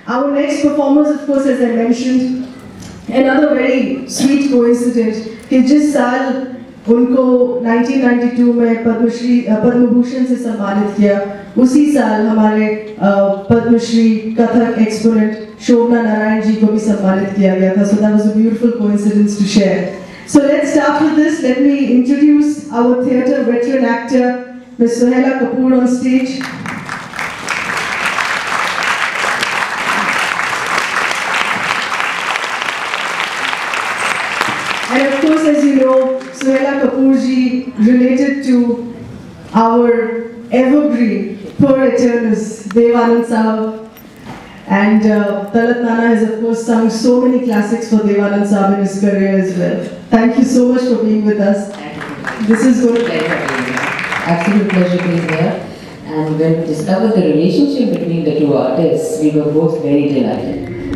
Our next performers, of course, as I mentioned, another very sweet coincidence कि जिस साल उनको 1992 में पद्म भूषण से सम्मानित किया, उसी साल हमारे पद्मश्री कथक एक्सपोनेंट शोभना नारायण जी को भी सम्मानित किया गया था. So that was a beautiful coincidence to share. So let's start with this. Let me introduce our theatre veteran actor, Ms. Sohaila Kapur, on stage. And of course, as you know, Sohaila Kapur ji related to our evergreen per eternus, Devanand Sahab. And Talat Nana has of course sung so many classics for Devanand Sahab in his career as well. Thank you so much for being with us. This is good. Absolute pleasure being here. And when we discovered the relationship between the two artists, we were both very delighted.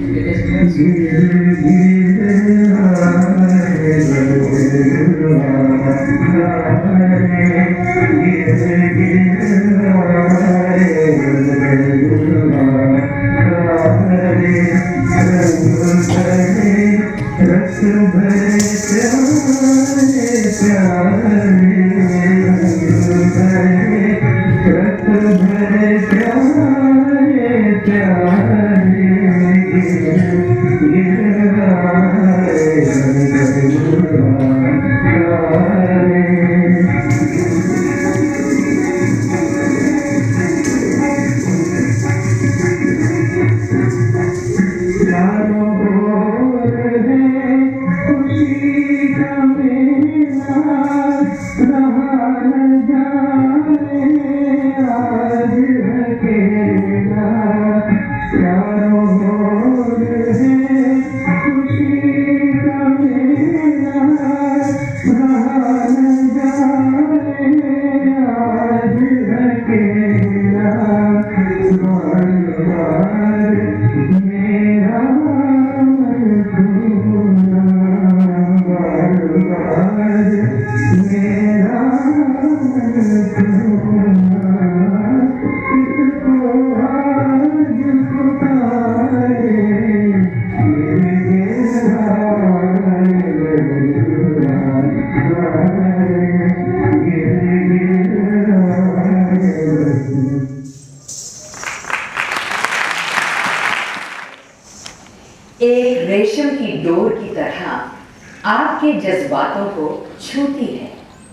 एक रेशम की door की तरह आपके जज्बातों को छूती है.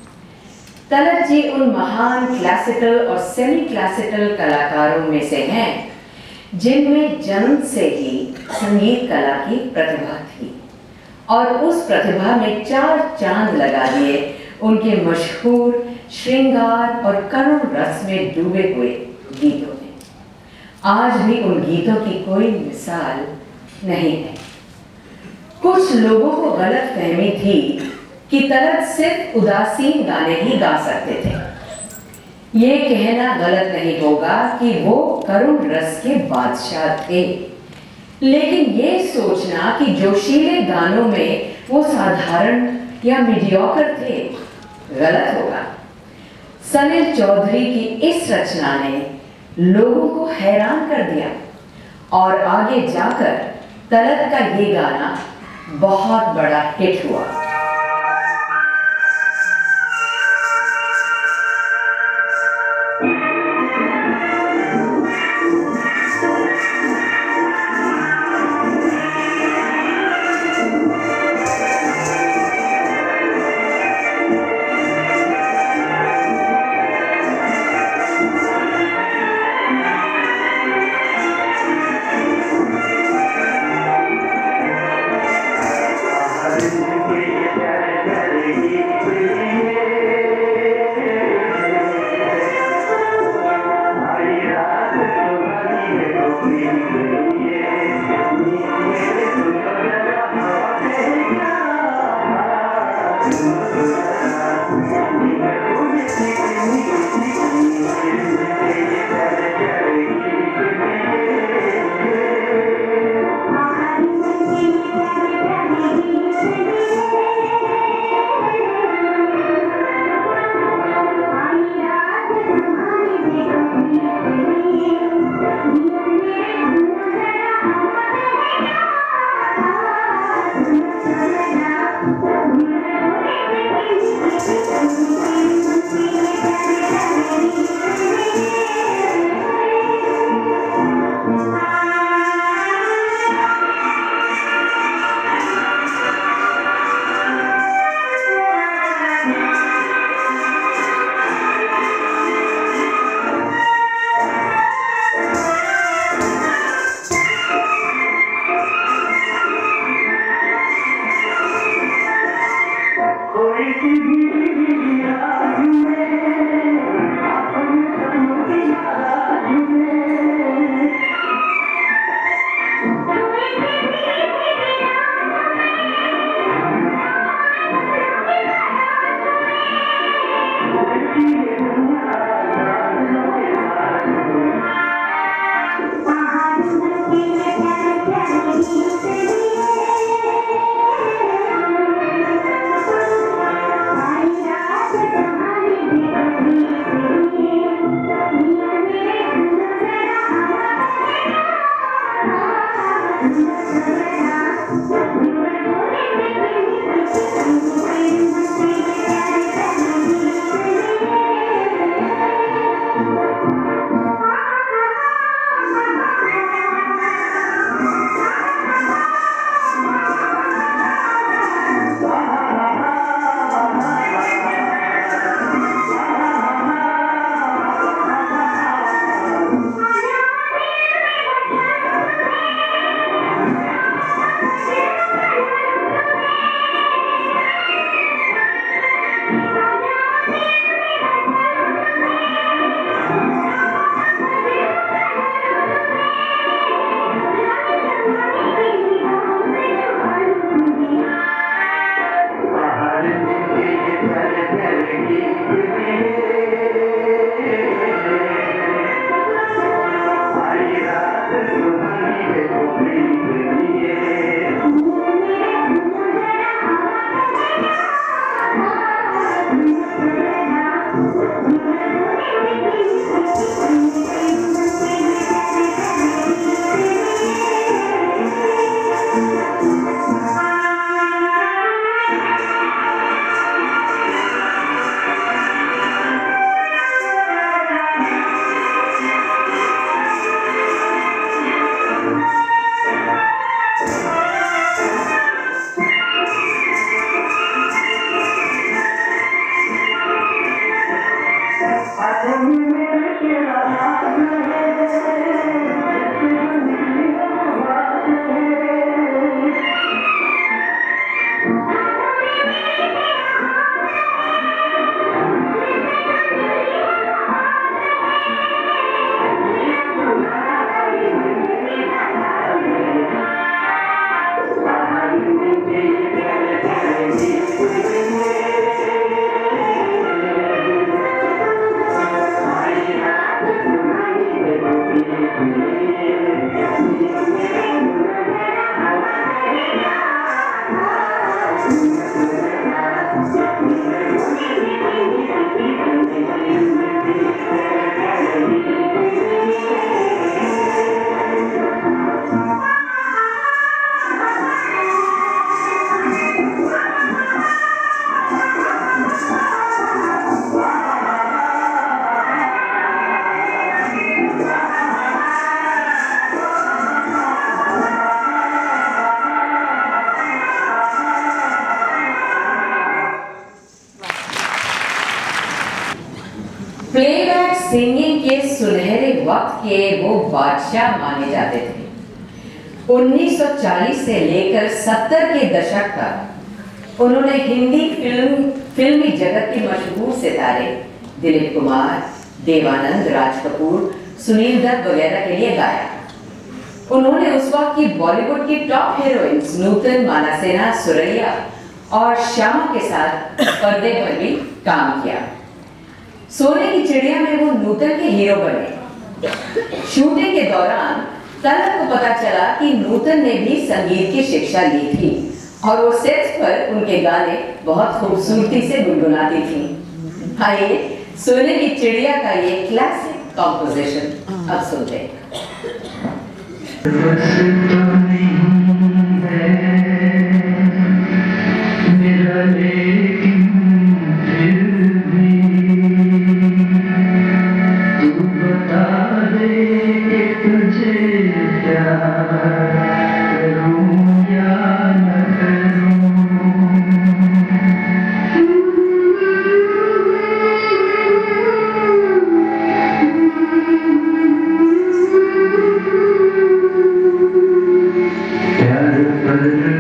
तलत जी उन महान क्लासिकल और सेमी क्लासिकल कलाकारों में से हैं जिनमें जन्म से ही संगीत कला की प्रतिभा थी और उस प्रतिभा में 4 चांद लगा दिए उनके मशहूर श्रृंगार और करुण रस में डूबे हुए गीतों ने. आज भी उन गीतों की कोई मिसाल नहीं है. कुछ लोगों को गलत फहमी थी कि तलत सिर्फ उदासीन गाने ही गा सकते थे. ये कहना गलत नहीं होगा कि वो करुण रस के बादशाह थे, लेकिन ये सोचना कि जोशीले गानों में वो साधारण या मीडियोकर थे गलत होगा. सनील चौधरी की इस रचना ने लोगों को हैरान कर दिया और आगे जाकर तलत का ये गाना बहुत बड़ा हिट हुआ. Thank you. प्लेबैक सिंगिंग के सुनहरे वक्त के वो बादशाह माने जाते थे। 1940 से लेकर 70 के दशक तक उन्होंने हिंदी फिल्मी जगत के मशहूर सितारे दिलीप कुमार, देवानंद, राज कपूर, सुनील दत्त वगैरह के लिए गाया। उन्होंने उस वक्त की बॉलीवुड की टॉप हीरोइंस नूतन, मानसेना, सुरैया और श्यामा के साथ पर्दे पर भी काम किया। सोने की चिड़िया में वो नूतन के हीरो बने। शूटिंग के दौरान तलत को पता चला कि नूतन ने भी संगीत की शिक्षा ली थी और वो सेट्स पर उनके गाने बहुत खूबसूरती से गुनगुनाती थी। आइए सोने की चिड़िया का ये क्लासिक कॉम्पोजिशन अब सुनते हैं। प्यार पर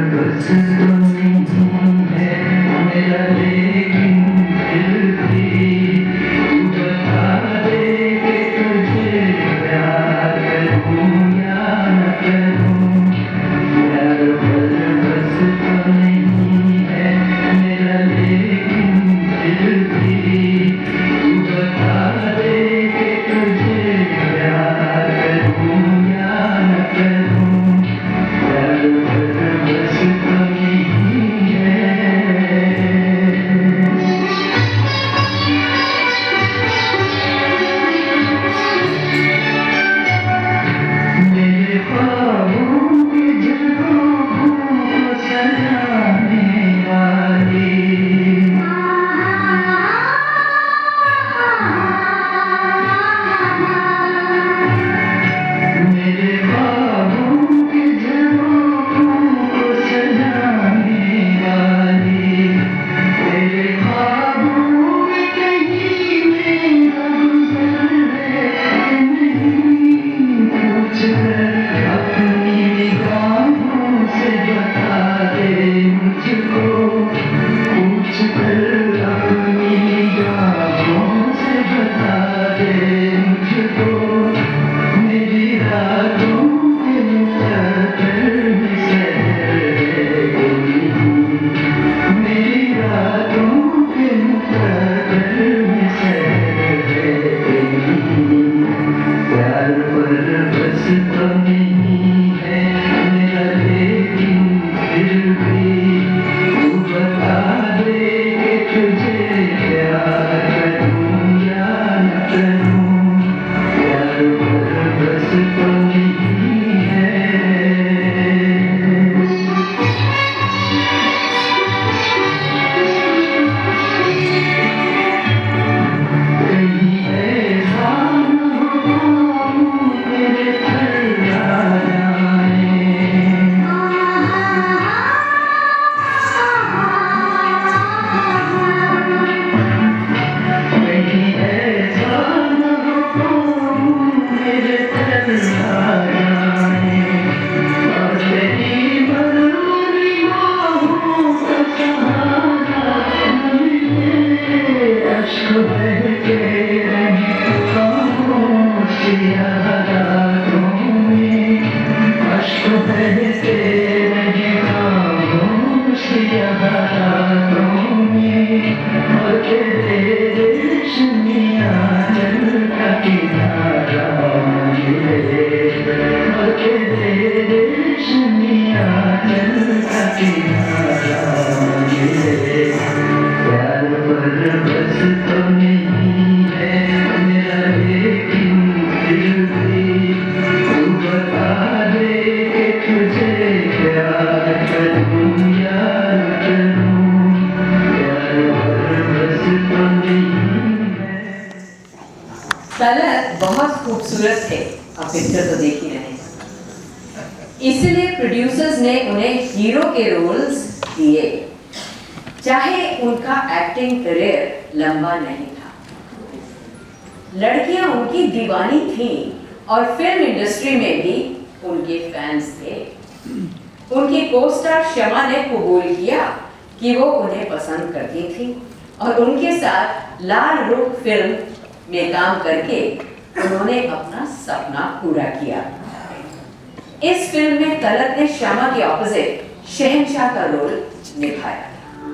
तलत बहुत खूबसूरत थे, आप पिक्चर तो देख ही रहे हैं, इसलिए प्रोड्यूसर्स ने उन्हें हीरो के रोल्स दिए, चाहे उनका एक्टिंग करियर लंबा नहीं था। लड़कियां उनकी दीवानी थीं और फिल्म इंडस्ट्री में भी उनके फैंस थे। उनकी को-स्टार शमा ने कबूल किया कि वो उन्हें पसंद करती थी और उनके साथ लाल रुख फिल्म में काम करके उन्होंने अपना सपना पूरा किया। इस फिल्म में तलत ने शमा के ऑपोजिट शहंशाह का रोल निभाया।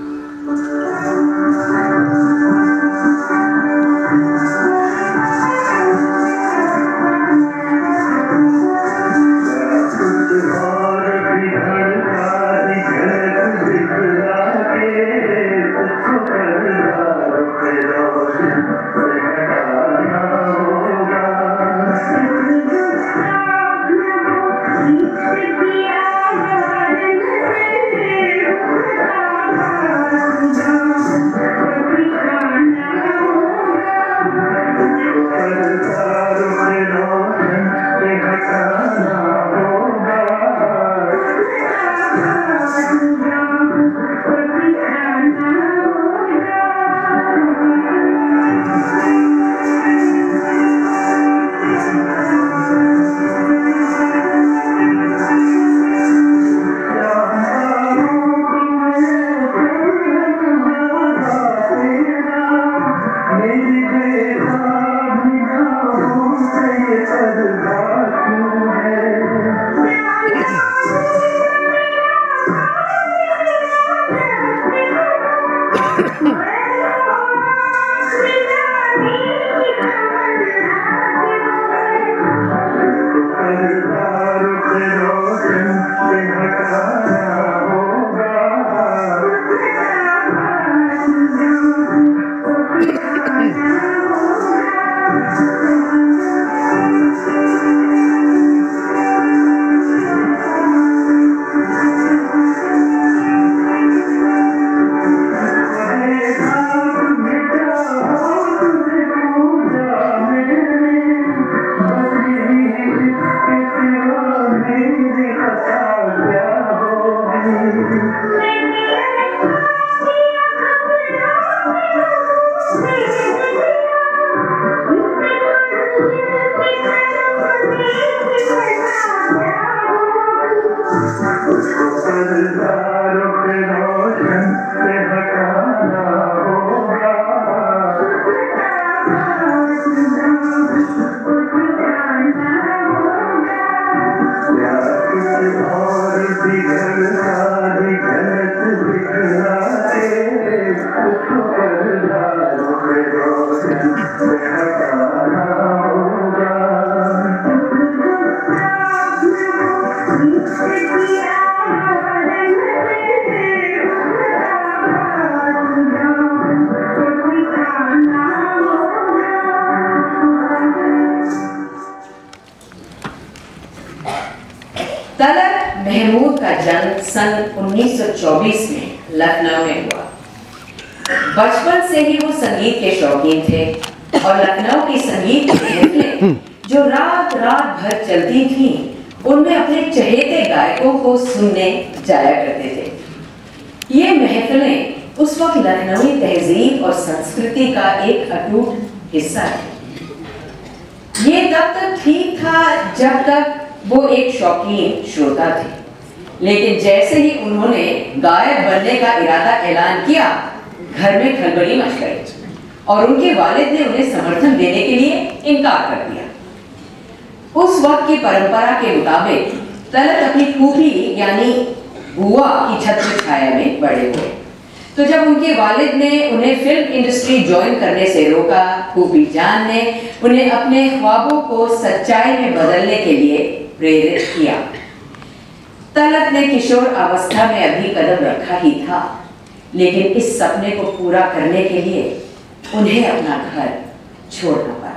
तलत महमूद का जन्म सन 1924 में लखनऊ में हुआ। बचपन से ही वो संगीत के शौकीन थे और लखनऊ की संगीत महफिलें जो रात रात भर चलती थीं, उनमें अपने चहेते गायकों को सुनने जाया करते थे। ये महफिलें उस वक्त लखनवी तहजीब और संस्कृति का एक अटूट हिस्सा है। ये तब तक ठीक था जब तक वो एक शौकीन श्रोता थे, लेकिन जैसे ही उन्होंने गायक बनने का इरादा ऐलान किया, घर में खलबली मच गई और उनके वालिद ने उन्हें समर्थन देने के लिए इनकार कर दिया। उस वक्त की परंपरा के मुताबिक तलत अपनी फूफी यानी बुआ की छत्र छाया में बड़े हुए। तो जब उनके वालिद ने उन्हें फिल्म इंडस्ट्री ज्वाइन करने से रोका, फूफी जान ने उन्हें अपने ख्वाबों को सच्चाई में बदलने के लिए प्रेरित किया। तलत ने किशोर अवस्था में अभी कदम रखा ही था, लेकिन इस सपने को पूरा करने के लिए उन्हें अपना घर छोड़ना पड़ा।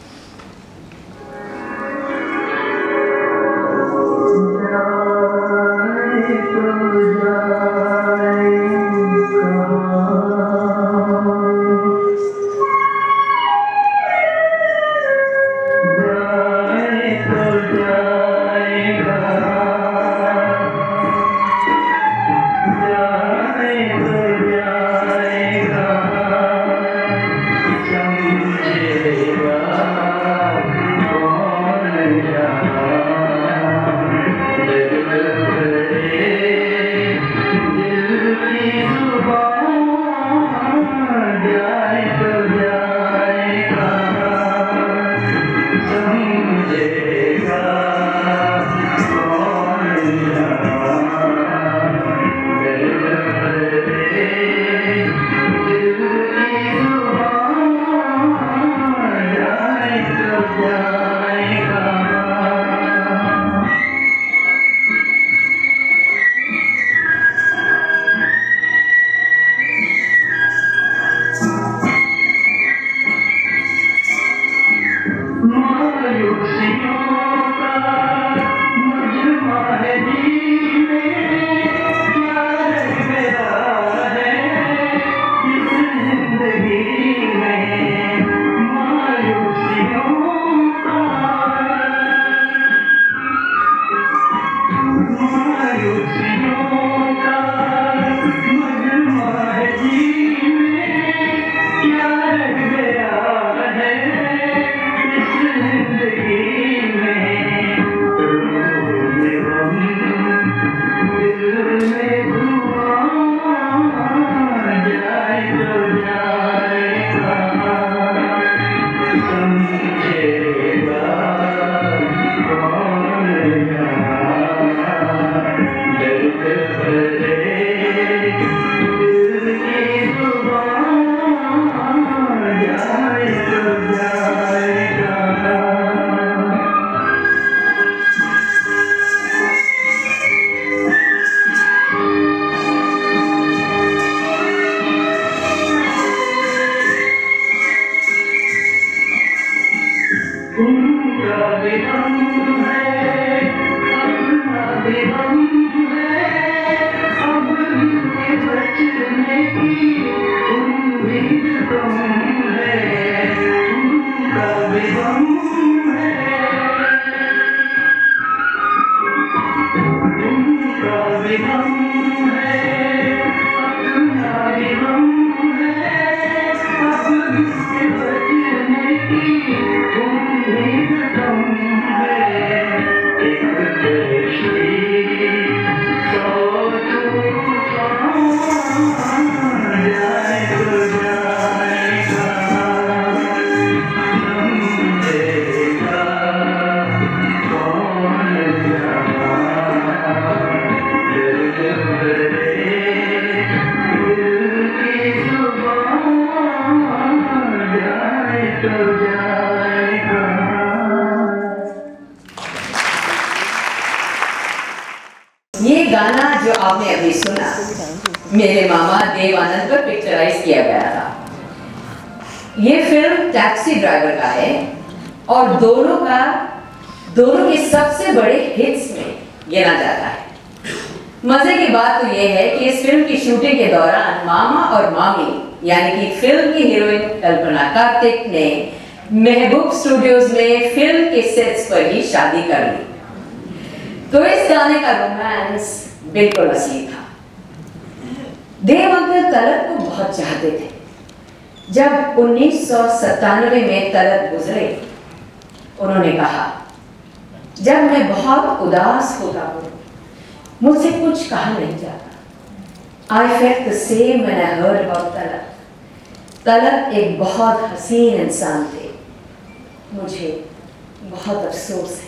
ये गाना जो आपने अभी सुना मेरे मामा देवानंद पर पिक्चराइज किया गया था। ये फिल्म टैक्सी ड्राइवर का है और दोनों के सबसे बड़े हिट्स में गिना जाता है। मजे की बात तो ये है कि इस फिल्म की शूटिंग के दौरान मामा और मामी यानी कि फिल्म की हीरोइन कल्पना कार्तिक ने महबूब स्टूडियोज में फिल्म के सेट्स पर ही शादी कर ली। तो इस गाने का रोमांस बिल्कुल असली था। देव अंकल तलत को बहुत चाहते थे। जब 1997 में तलत गुजरे, उन्होंने कहा, जब मैं बहुत उदास होता हूँ, मुझसे कुछ कहा नहीं जाता। I felt the same when I heard about Talat. Talat एक बहुत हसीन इंसान थे। मुझे बहुत अफसोस है।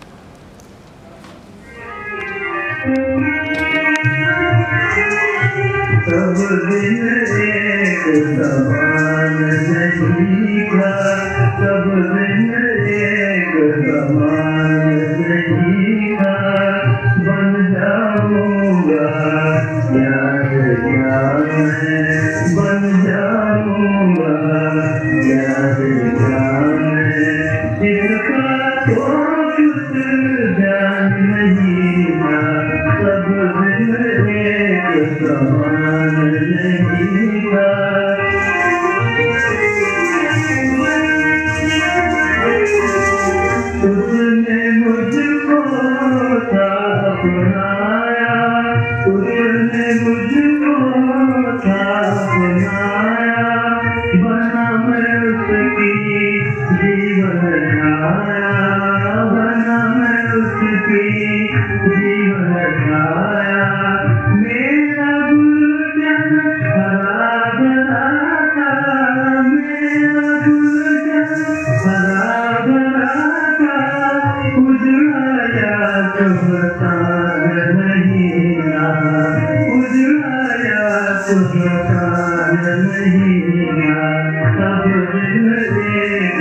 सब दिन एक समान नहीं था, सब दिन एक समान नहीं था। बन जाऊंगा यार क्या मैं, बन जाऊंगा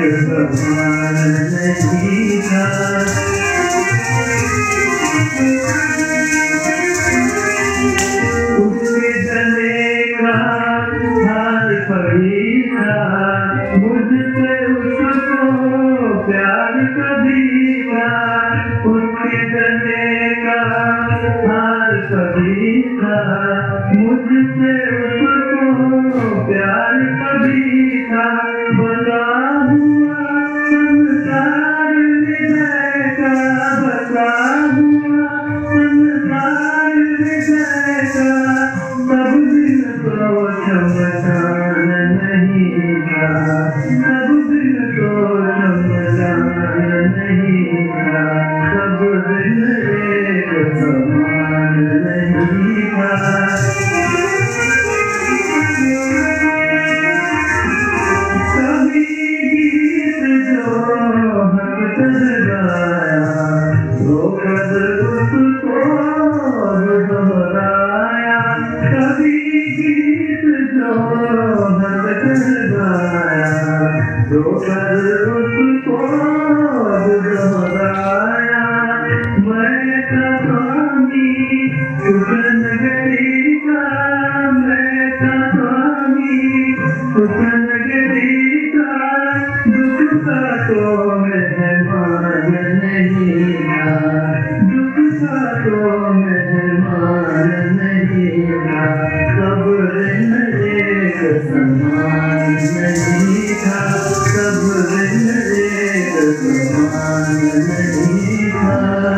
समान नहीं था। उसके गले का हार पड़ी था, मुझसे उसको प्यार कभी था। उसके गले का हार पड़ी था, मुझसे उसको प्यार कभी था। बता हुआ संसार हृदय का, बता हुआ संसार हृदय का। सब दिन तो शमशान नहीं था, सब दिन तो शमशान नहीं था। सब दिन एक समान नहीं था। कभी गीत जो हम गाया, रोकर उसको दोहराया। कभी गीत जो हम गाया, रोकर उसको दोहराया। मैं कहानी उस नगरी का, मैं कहानी उस नगरी का। दुख का तो मेहमान नहीं था, दुख का तो मेहमान नहीं था। सब दिन एक समान नहीं था, सब दिन एक समान नहीं था।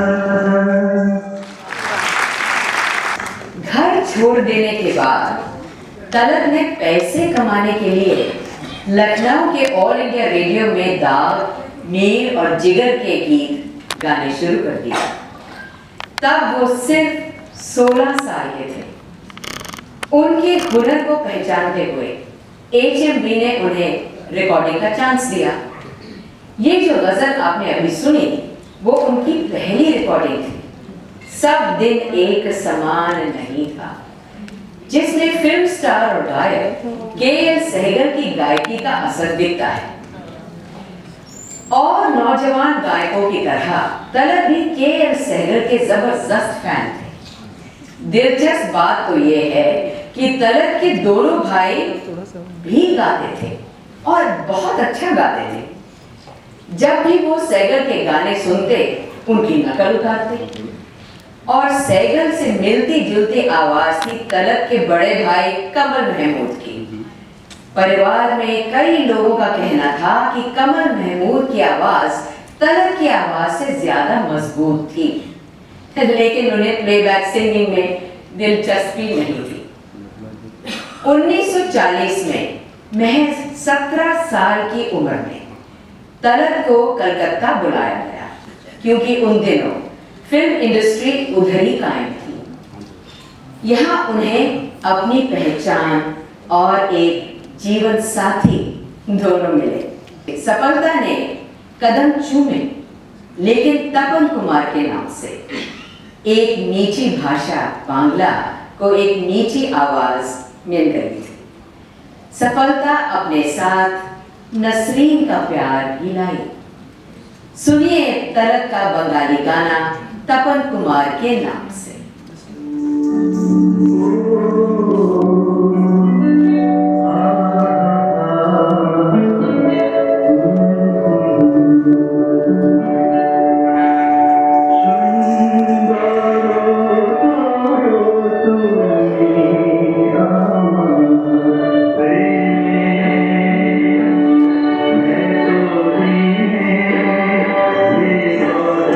घर छोड़ देने के बाद तलत ने पैसे कमाने के लिए लखनऊ के ऑल इंडिया रेडियो में दाग, मीर और जिगर के गीत गाने शुरू कर दिए। तब वो सिर्फ 16 साल के थे। उनके हुनर को पहचानते हुए HMV ने उन्हें रिकॉर्डिंग का चांस दिया। ये जो गजल आपने अभी सुनी वो उनकी पहली रिकॉर्डिंग थी, सब दिन एक समान नहीं था, जिसमें फिल्म स्टार और गायक KL सहगल की गायकी का असर दिखता है। और नौजवान गायकों की तरह तलत भी KL सहगल के जबरदस्त फैन थे। दिलचस्प बात तो ये है कि तलत के दोनों भाई भी गाते थे और बहुत अच्छा गाते थे। जब भी वो सहगल के गाने सुनते उनकी नकल उतारते। और सहगल से मिलती जुलती आवाज थी तलत के बड़े भाई कमल महमूद की। परिवार में कई लोगों का कहना था कि कमल महमूद की आवाज तलत की आवाज से ज्यादा मजबूत थी, लेकिन उन्हें प्लेबैक सिंगिंग में दिलचस्पी नहीं थी। 1940 में महज 17 साल की उम्र में तलत को कलकत्ता बुलाया गया, क्योंकि उन दिनों फिल्म इंडस्ट्री उधर ही कायम थी। यहाँ उन्हें अपनी पहचान और एक जीवन साथी दोनों मिले। सफलता ने कदम चूमे, लेकिन तपन कुमार के नाम से। एक नीची भाषा बांग्ला को एक नीची आवाज मिल गई थी। सफलता अपने साथ नसरीन का प्यार भी लाई। सुनिए तलत का बंगाली गाना तपन कुमार के नाम से।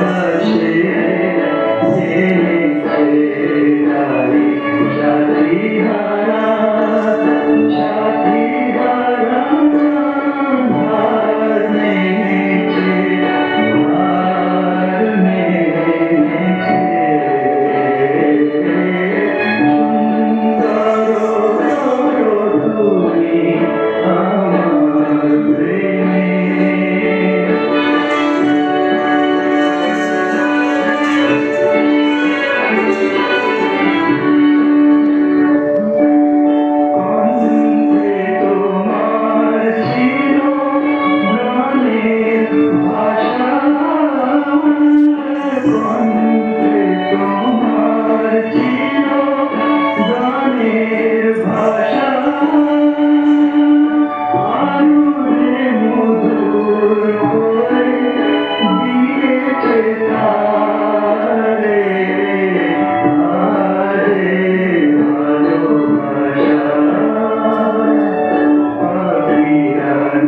Yeah.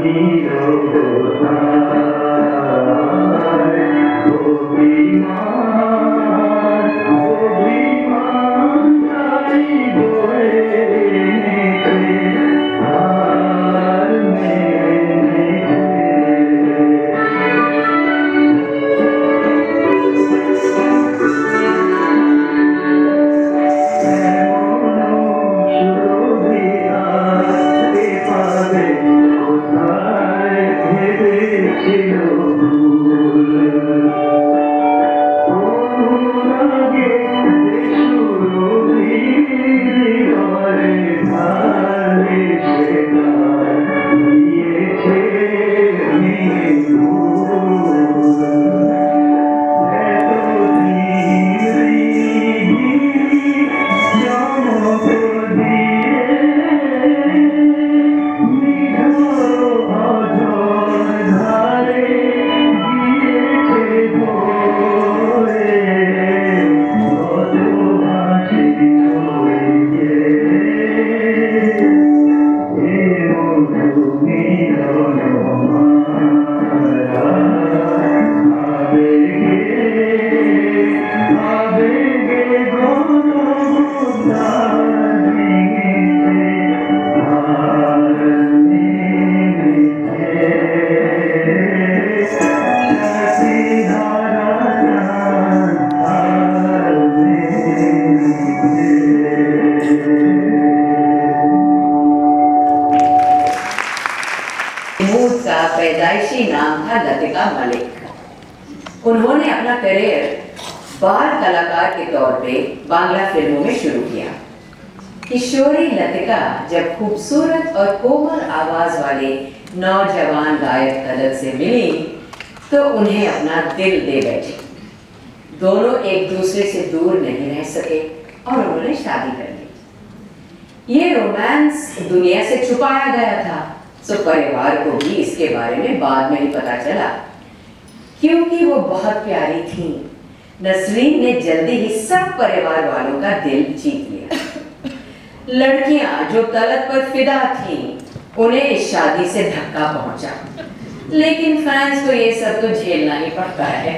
पैदाइशी नाम था लतिका मलिक। उन्होंने अपना करियर बाल कलाकार के तौर पे बांग्ला फिल्मों में शुरू किया। किशोरी लतिका जब खूबसूरत और कोमल आवाज वाले नौजवान गायक तलत से मिली तो उन्हें अपना दिल दे बैठी। दोनों एक दूसरे से दूर नहीं रह सके और उन्होंने शादी कर ली। ये रोमांस दुनिया से छुपाया गया था, सो परिवार को भी इसके बारे में बाद में ही पता चला। क्योंकि वो बहुत प्यारी थी, नसरीन ने जल्दी ही सब परिवार वालों का दिल जीत लिया। लड़कियां जो तलत पर फिदा थीं, उन्हें इस शादी से धक्का पहुंचा, लेकिन फैंस को ये सब तो झेलना ही पड़ता है।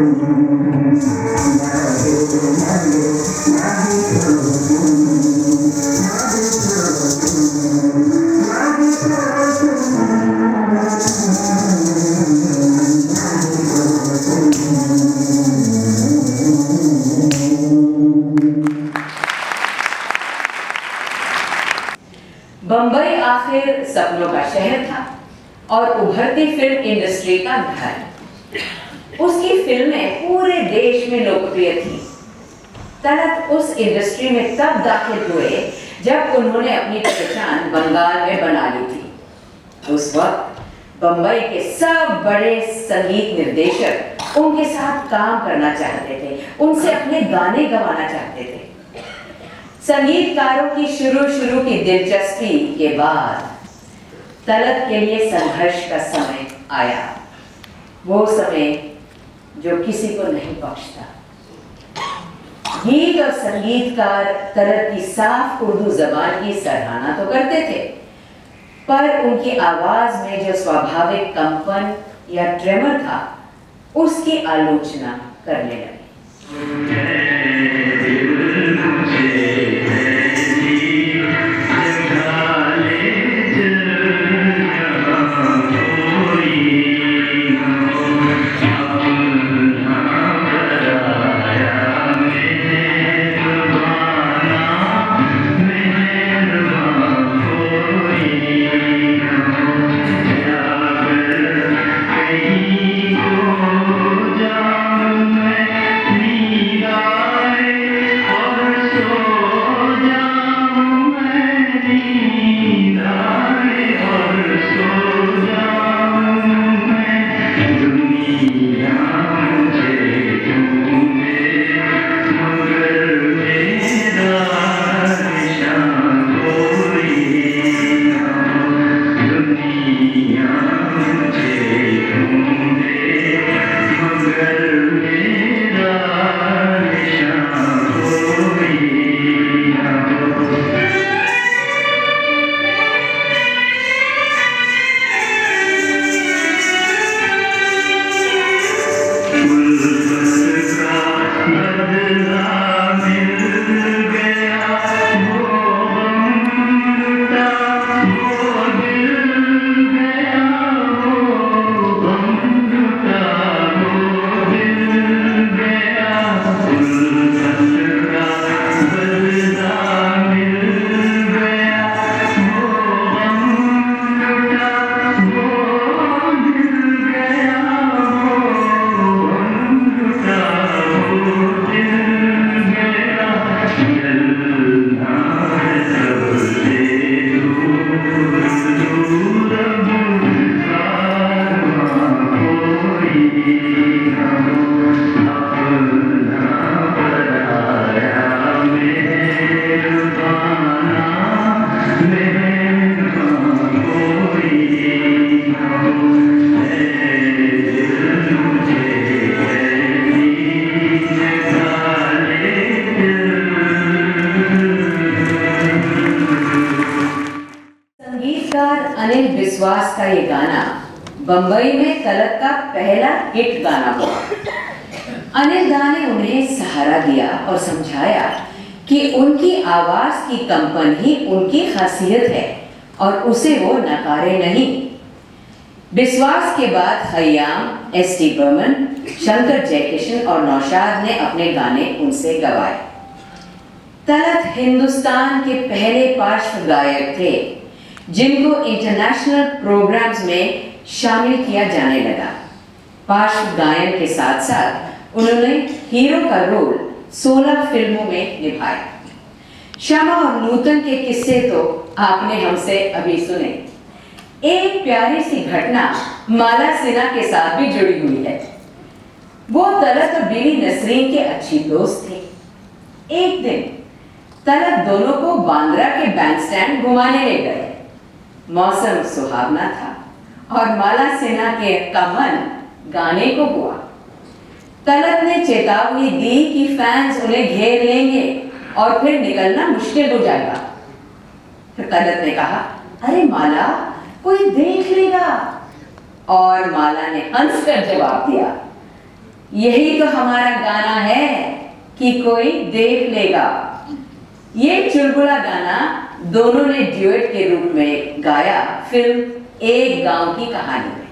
बंबई आखिर सपनों का शहर था और उभरती फिल्म इंडस्ट्री का घर। उसकी फिल्में पूरे देश में लोकप्रिय थी। तलत उस इंडस्ट्री में तब दाखिल हुए जब उन्होंने अपनी पहचान बंगाल में बना ली थी। उस वक्त बंबई के सब बड़े संगीत निर्देशक उनके साथ काम करना चाहते थे, उनसे अपने गाने गवाना चाहते थे। संगीतकारों की शुरू की दिलचस्पी के बाद तलत के लिए संघर्ष का समय आया, वो समय जो किसी को नहीं बख्शता। गीत और संगीतकार तलत की साफ उर्दू जबान की सराहना तो करते थे, पर उनकी आवाज में जो स्वाभाविक कंपन या ट्रेमर था, उसकी आलोचना करने लगे। का ये गाना बंबई में तलत का पहला हिट गाना हुआ। अनिल दा ने उन्हें सहारा दिया और समझाया कि उनकी आवाज की कंपन ही उनकी खासियत है और उसे वो नकारे नहीं। विश्वास के बाद खयाम, एस.टी. बर्मन, शंकर जयकिशन और नौशाद ने अपने गाने उनसे गवाए। तलत हिंदुस्तान के पहले पार्श्व गायक थे जिनको इंटरनेशनल प्रोग्राम्स में शामिल किया जाने लगा। पार्श्व गायन के साथ साथ उन्होंने हीरो का रोल 16 फिल्मों में निभाया। श्यामा और नूतन के किस्से तो आपने हमसे अभी सुने। एक प्यारी सी घटना माला सिन्हा के साथ भी जुड़ी हुई है। वो तलत और बीवी नसरीन के अच्छी दोस्त थे। एक दिन तलत दोनों को बांद्रा के बैंडस्टैंड घुमाने ले गए। मौसम सुहावना था और माला सिन्हा का मन गाने को हुआ। तलत ने चेतावनी दी कि फैंस उन्हें घेर लेंगे और फिर निकलना मुश्किल हो जाएगा। फिर तलत ने कहा, अरे माला, कोई देख लेगा। और माला ने हंसकर जवाब दिया, यही तो हमारा गाना है कि कोई देख लेगा। ये चुलबुला गाना दोनों ने ड्यूएट के रूप में गाया फिल्म एक गांव की कहानी में।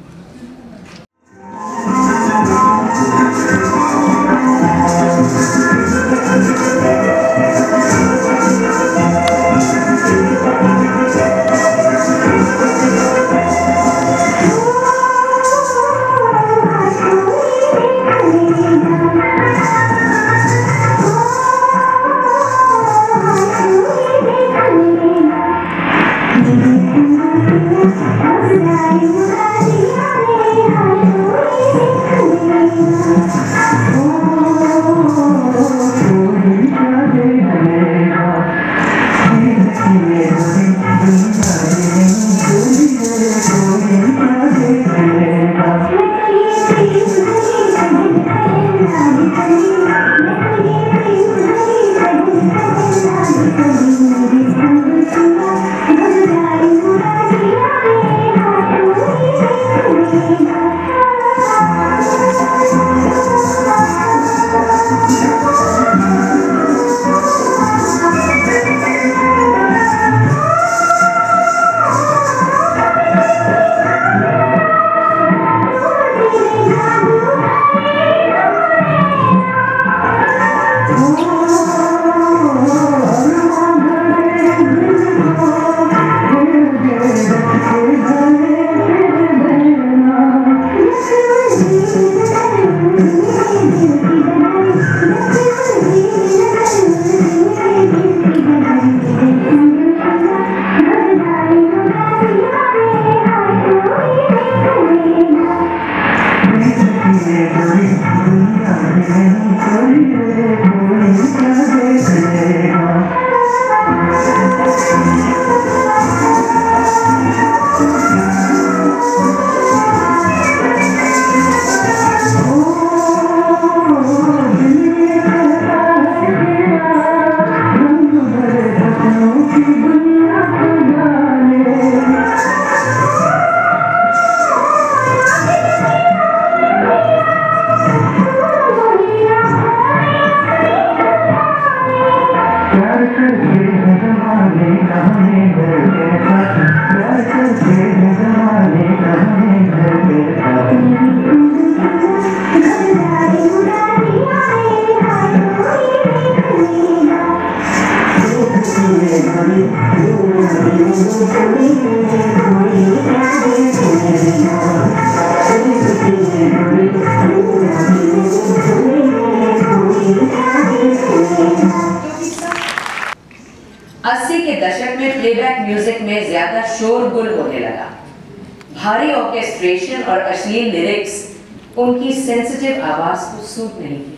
भारी ऑर्केस्ट्रेशन और अश्लील लिरिक्स उनकी सेंसिटिव आवाज को सूट नहीं की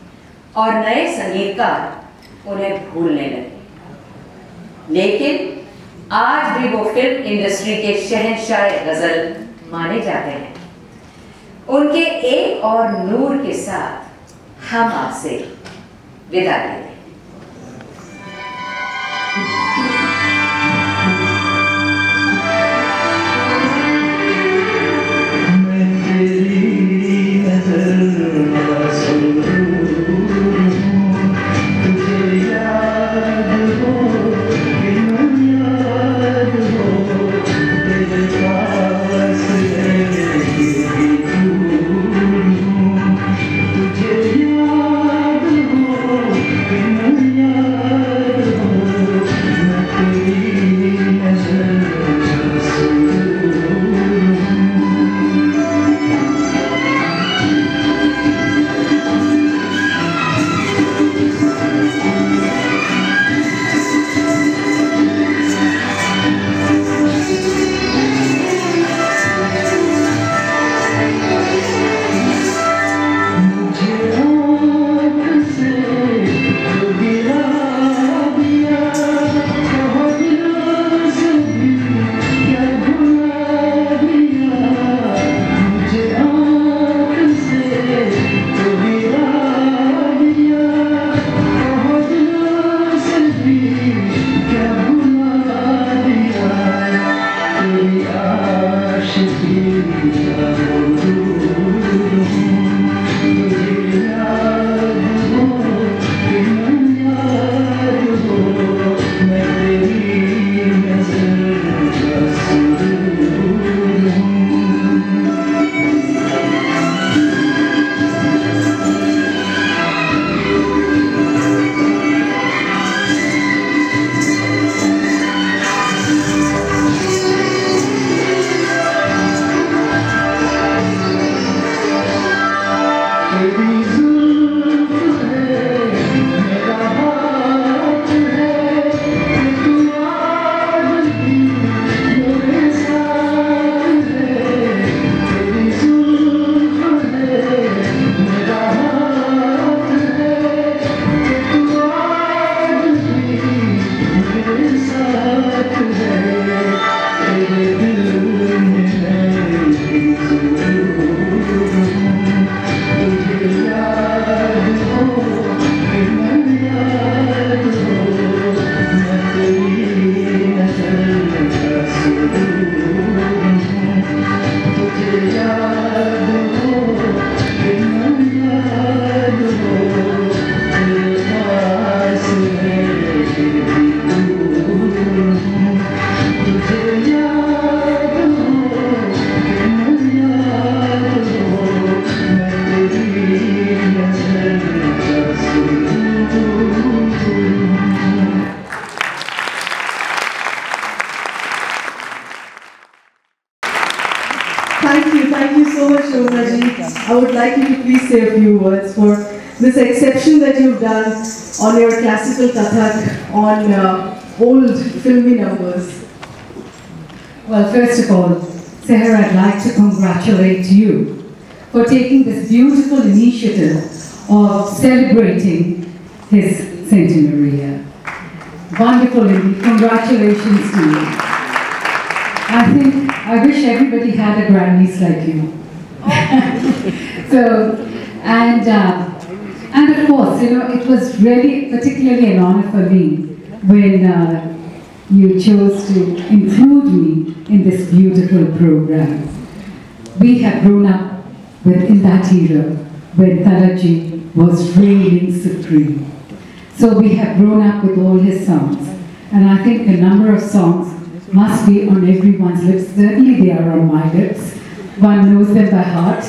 और नए संगीतकार उन्हें भूलने लगे। लेकिन आज भी वो फिल्म इंडस्ट्री के शहंशाह गजल माने जाते हैं। उनके एक और नूर के साथ हम आपसे विदा लेते हैं। तुझे याद हो Thank you so much, Shovana ji. I would like you to please say a few words for this exception that you've done on your classical kathak on old filmy numbers. Well, first of all, Sahar, I'd like to congratulate you for taking this beautiful initiative of celebrating his centenary year. Wonderful indeed. Congratulations to you. I wish everybody had a grandniece like you. So, and of course, you know, it was really particularly an honor for me when you chose to include me in this beautiful program. We have grown up in that era when Talat ji was reigning supreme. So we have grown up with all his songs. And I think a number of songs must be on everyone's lips. Certainly they are on my lips. One knows them by heart.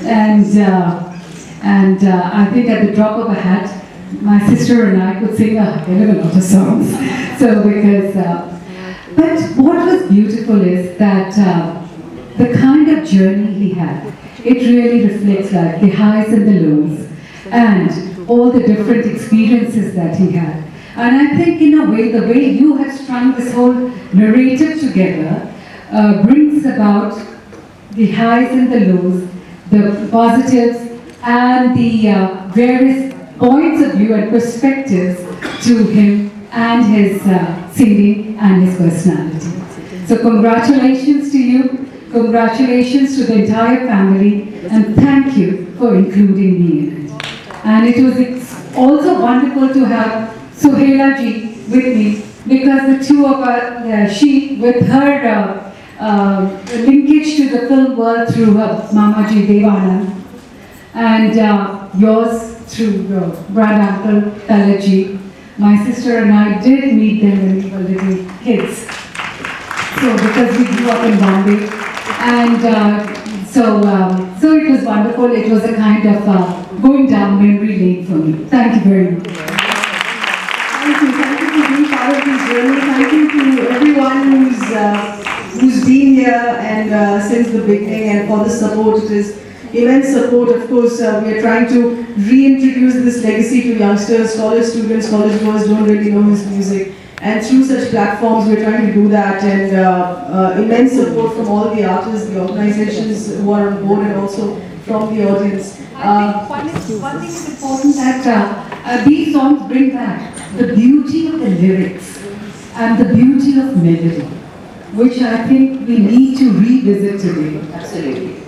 And I think at the drop of a hat, my sister and I could sing a hell of a lot of songs. So because, but what was beautiful is that the kind of journey he had, it really reflects like the highs and the lows and all the different experiences that he had. And I think in a way, the way you have strung this whole narrative together brings about the highs and the lows, the positives and the various points of view and perspectives to him and his singing and his personality. So congratulations to you, congratulations to the entire family, and thank you for including me in it. And it was also wonderful to have Sohaila ji with me, because the two of us, she with her linkage to the film world through her Mama ji Devana, and yours through your grand uncle Talat ji. My sister and I did meet them when we were little kids. So because we grew up in Bombay, and so it was wonderful. It was a kind of going down memory lane for me. Thank you very much. Thank you for being part of this journey. Thank you to everyone who's been here and since the beginning, and for the support. It is immense support. Of course, we are trying to reintroduce this legacy to youngsters. College students, college boys don't really know his music, and through such platforms we're trying to do that, and immense support from all the artists, the organizations who are on board, and also from the audience. One thing is important, that these songs bring back the beauty of the lyrics and the beauty of melody, which I think we need to revisit today. Absolutely.